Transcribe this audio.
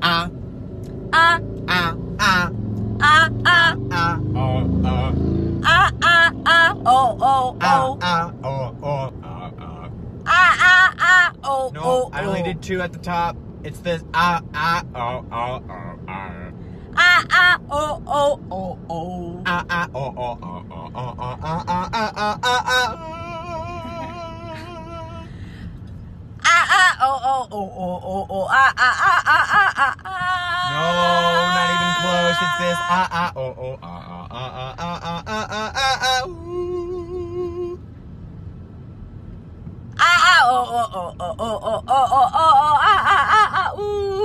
No, I only did 2 at the top. It's this No, not even close. It's this ooh.